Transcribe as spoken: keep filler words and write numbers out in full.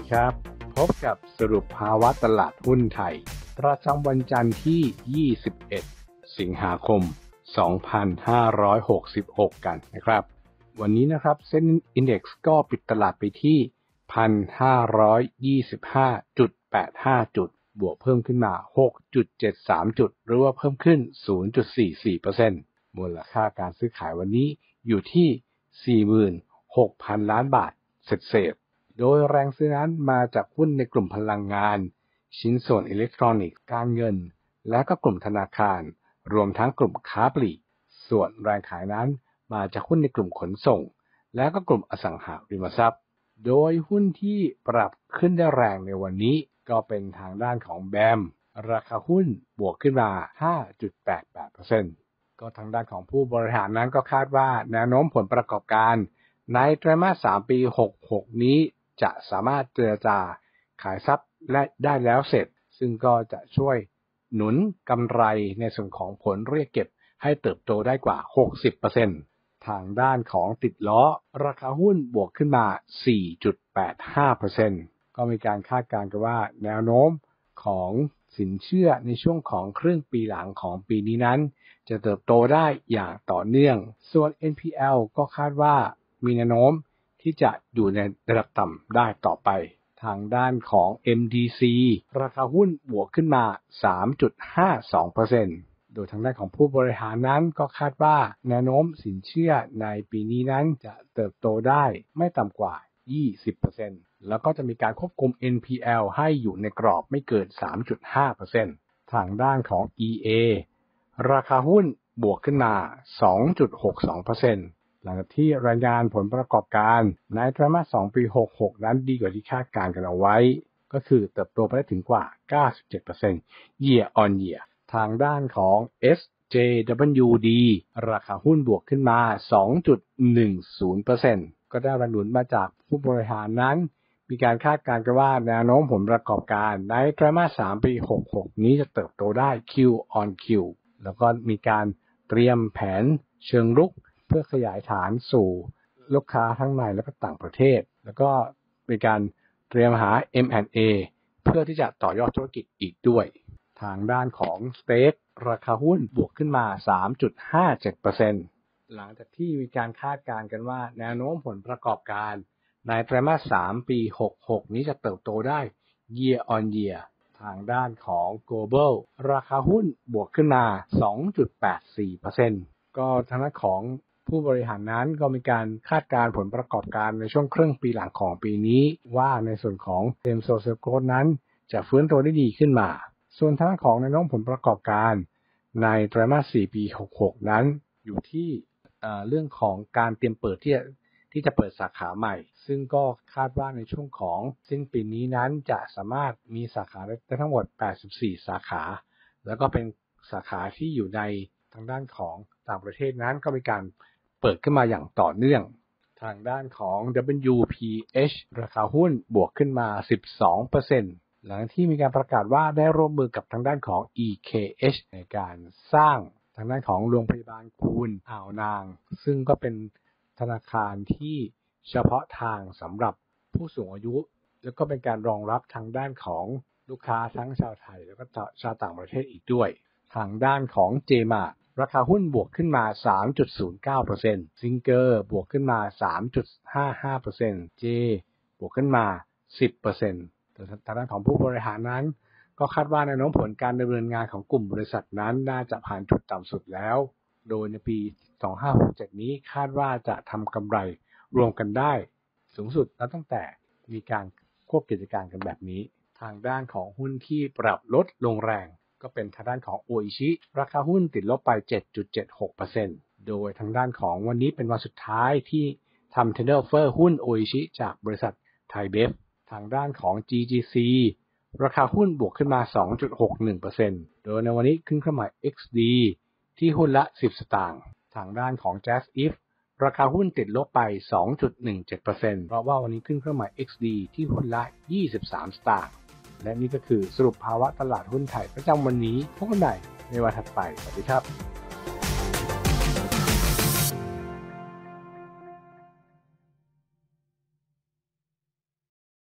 ดีครับพบกับสรุปภาวะตลาดหุ้นไทยประจำวันจันทร์ที่ยี่สิบเอ็ดสิงหาคมสองพันห้าร้อยหกสิบหกกันนะครับวันนี้นะครับเซ็น Index ก็ปิดตลาดไปที่ หนึ่งพันห้าร้อยยี่สิบห้าจุดแปดห้า จุดบวกเพิ่มขึ้นมา หกจุดเจ็ดสาม จุดหรือว่าเพิ่มขึ้น ศูนย์จุดสี่สี่เปอร์เซ็นต์ มูลค่าการซื้อขายวันนี้อยู่ที่ สี่หมื่นหกพัน ล้านบาทเศษๆโดยแรงซื้อนั้นมาจากหุ้นในกลุ่มพลังงานชิ้นส่วนอิเล็กทรอนิกส์การเงินและก็กลุ่มธนาคารรวมทั้งกลุ่มค้าปลีกส่วนแรงขายนั้นมาจากหุ้นในกลุ่มขนส่งและก็กลุ่มอสังหาริมทรัพย์โดยหุ้นที่ปรับขึ้นได้แรงในวันนี้ก็เป็นทางด้านของแบมราคาหุ้นบวกขึ้นมา ห้าจุดแปดแปดเปอร์เซ็นต์ ก็ทางด้านของผู้บริหารนั้นก็คาดว่าแนวโน้มผลประกอบการในไตรมาสสามปีหกสิบหกนี้จะสามารถเจรจาขายทรัพย์และได้แล้วเสร็จซึ่งก็จะช่วยหนุนกำไรในส่วนของผลเรียกเก็บให้เติบโตได้กว่า หกสิบเปอร์เซ็นต์ ทางด้านของติดล้อราคาหุ้นบวกขึ้นมา สี่จุดแปดห้าเปอร์เซ็นต์ ก็มีการคาดการณ์กันว่าแนวโน้มของสินเชื่อในช่วงของครึ่งปีหลังของปีนี้นั้นจะเติบโตได้อย่างต่อเนื่องส่วน เอ็น พี แอล ก็คาดว่ามีแนวโน้มที่จะอยู่ในระดับต่ำได้ต่อไปทางด้านของ เอ็ม ดี ซี ราคาหุ้นบวกขึ้นมา สามจุดห้าสองเปอร์เซ็นต์ โดยทางด้านของผู้บริหารนั้นก็คาดว่าแนวโน้มสินเชื่อในปีนี้นั้นจะเติบโตได้ไม่ต่ำกว่า ยี่สิบเปอร์เซ็นต์ แล้วก็จะมีการควบคุม เอ็น พี แอล ให้อยู่ในกรอบไม่เกิน สามจุดห้าเปอร์เซ็นต์ ทางด้านของ อี เอ ราคาหุ้นบวกขึ้นมา สองจุดหกสองเปอร์เซ็นต์ หลังจากที่รายงานผลประกอบการในไตรมาสสองปีหกสิบหกนั้นดีกว่าที่คาดการณ์กันเอาไว้ก็คือเติบโตไปได้ถึงกว่า เก้าสิบเจ็ดเปอร์เซ็นต์ year on year ทางด้านของ เอส เจ ดับเบิลยู ดี ราคาหุ้นบวกขึ้นมา สองจุดหนึ่งศูนย์เปอร์เซ็นต์ ก็ได้แรงหนุนมาจากผู้บริหารนั้นมีการคาดการณ์กันว่าแนวโน้มผลประกอบการในไตรมาสสามปีหกสิบหกนี้จะเติบโตได้ Q on Q แล้วก็มีการเตรียมแผนเชิงรุกเพื่อขยายฐานสู่ลูกค้าทั้งในและก็ต่างประเทศแล้วก็มีการเตรียมหา เอ็ม แอนด์ เอ เพื่อที่จะต่อยอดธุรกิจอีกด้วยทางด้านของสเต็กราคาหุ้นบวกขึ้นมา สามจุดห้าเจ็ดเปอร์เซ็นต์ หลังจากที่มีการคาดการณ์กันว่าแนวโน้มผลประกอบการในไตรมาสสามปีหกสิบหกนี้จะเติบโตได้ year on year ทางด้านของ Global ราคาหุ้นบวกขึ้นมา สองจุดแปดสี่เปอร์เซ็นต์ ก็ทางด้านของผู้บริหารนั้นก็มีการคาดการณ์ผลประกอบการในช่วงครึ่งปีหลังของปีนี้ว่าในส่วนของ Same Store Sales Growth นั้นจะฟื้นตัวได้ดีขึ้นมาส่วนทางด้านของแนวโน้มผลประกอบการในไตรมาสสี่ปีหกสิบหกนั้นอยู่ที่เอ่อเรื่องของการเตรียมเปิดที่จะที่จะเปิดสาขาใหม่ซึ่งก็คาดว่าในช่วงของสิ้นปีนี้นั้นจะสามารถมีสาขาได้ทั้งหมดแปดสิบสี่สาขาแล้วก็เป็นสาขาที่อยู่ในทางด้านของต่างประเทศนั้นก็มีการเปิดขึ้นมาอย่างต่อเนื่องทางด้านของ ดับเบิลยู พี เอช ราคาหุ้นบวกขึ้นมา สิบสองเปอร์เซ็นต์ หลังที่มีการประกาศว่าได้ร่วมมือกับทางด้านของ อี เค เอช ในการสร้างทางด้านของโรงพยาบาลคูนอ่าวนางซึ่งก็เป็นธนาคารที่เฉพาะทางสำหรับผู้สูงอายุแล้วก็เป็นการรองรับทางด้านของลูกค้าทั้งชาวไทยแล้วก็ชาวต่างประเทศอีกด้วยทางด้านของ J-Mart ราคาหุ้นบวกขึ้นมา สามจุดศูนย์เก้าเปอร์เซ็นต์ Singer บวกขึ้นมา สามจุดห้าห้าเปอร์เซ็นต์ J บวกขึ้นมา สิบเปอร์เซ็นต์ แต่ทางด้านของผู้บริหารนั้นก็คาดว่าแนวโน้มผลการดำเนินงานของกลุ่มบริษัทนั้นน่าจะผ่านจุดต่ำสุดแล้วโดยในปีสองพันห้าร้อยหกสิบเจ็ดนี้คาดว่าจะทำกำไรรวมกันได้สูงสุดนับตั้งแต่มีการควบกิจการกันแบบนี้ทางด้านของหุ้นที่ปรับลดลงแรงก็เป็นทางด้านของโออิชิราคาหุ้นติดลบไป เจ็ดจุดเจ็ดหกเปอร์เซ็นต์ โดยทางด้านของวันนี้เป็นวันสุดท้ายที่ทำ Tender Offer หุ้นโออิชิจากบริษัทไทยเบฟทางด้านของ จี จี ซี ราคาหุ้นบวกขึ้นมา สองจุดหกหนึ่งเปอร์เซ็นต์ โดยในวันนี้ขึ้นเครื่องหมาย เอ็กซ์ ดี ที่หุ้นละสิบสตางค์ทางด้านของ Jazz If ราคาหุ้นติดลบไป สองจุดหนึ่งเจ็ดเปอร์เซ็นต์ เพราะว่าวันนี้ขึ้นเครื่องหมาย เอ็กซ์ ดี ที่หุ้นละยี่สิบสามสตางค์และนี่ก็คือสรุปภาวะตลาดหุ้นไทยประจำวันนี้พบกันใหม่ในวันถัดไปสวัสดีครับ